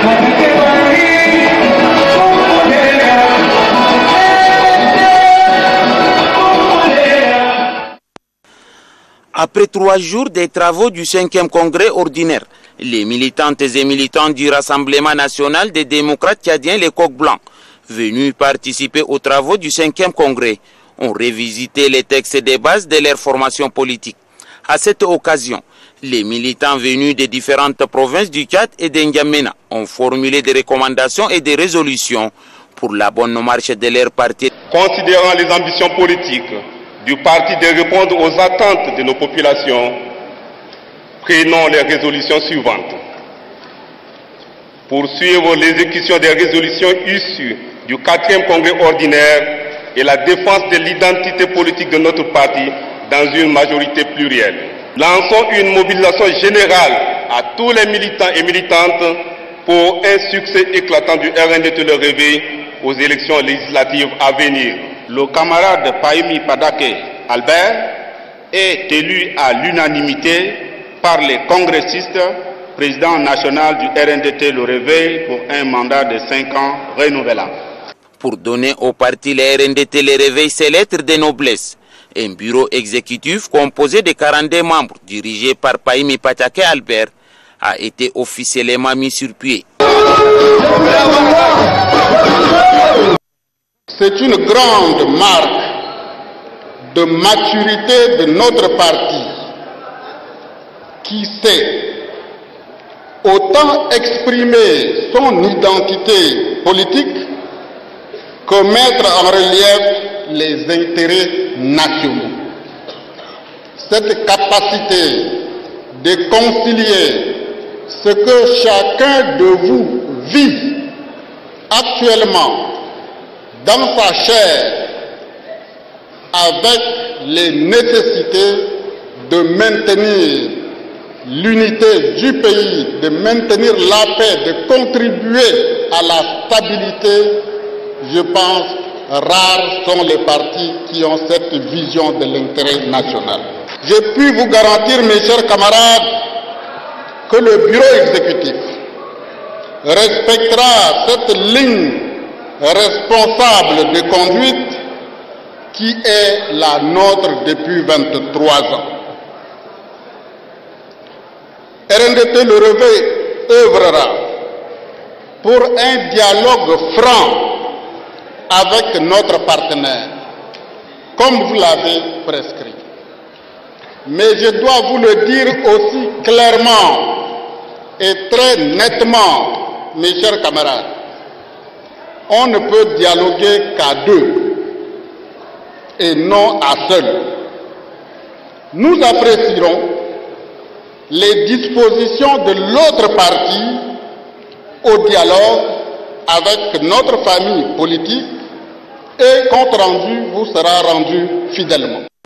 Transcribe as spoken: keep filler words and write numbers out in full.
Après trois jours des travaux du cinquième congrès ordinaire, les militantes et militants du Rassemblement national des démocrates tchadiens, les Coqs Blancs, venus participer aux travaux du cinquième congrès, ont révisité les textes des bases de leur formation politique. À cette occasion, les militants venus des différentes provinces du Tchad et d'Ndiamena ont formulé des recommandations et des résolutions pour la bonne marche de leur parti. Considérant les ambitions politiques du parti de répondre aux attentes de nos populations, prenons les résolutions suivantes. Poursuivre l'exécution des résolutions issues du quatrième congrès ordinaire et la défense de l'identité politique de notre parti dans une majorité plurielle. Lançons une mobilisation générale à tous les militants et militantes pour un succès éclatant du R N D T Le Réveil aux élections législatives à venir. Le camarade Pahimi Padake Albert est élu à l'unanimité par les congressistes, président national du R N D T Le Réveil pour un mandat de cinq ans renouvelable. Pour donner au parti le R N D T Le Réveil ses lettres de noblesse, un bureau exécutif composé de quarante-deux membres dirigé par Pahimi Padake Albert a été officiellement mis sur pied. C'est une grande marque de maturité de notre parti qui sait autant exprimer son identité politique que mettre en relief les intérêts nationaux. Cette capacité de concilier ce que chacun de vous vit actuellement dans sa chair avec les nécessités de maintenir l'unité du pays, de maintenir la paix, de contribuer à la stabilité, je pense, rares sont les partis qui ont cette vision de l'intérêt national. Je puis vous garantir, mes chers camarades, que le bureau exécutif respectera cette ligne responsable de conduite qui est la nôtre depuis vingt-trois ans. R N D T Le Réveil œuvrera pour un dialogue franc avec notre partenaire, comme vous l'avez prescrit. Mais je dois vous le dire aussi clairement et très nettement, mes chers camarades, on ne peut dialoguer qu'à deux et non à seul. Nous apprécierons les dispositions de l'autre partie au dialogue avec notre famille politique et compte rendu vous sera rendu fidèlement.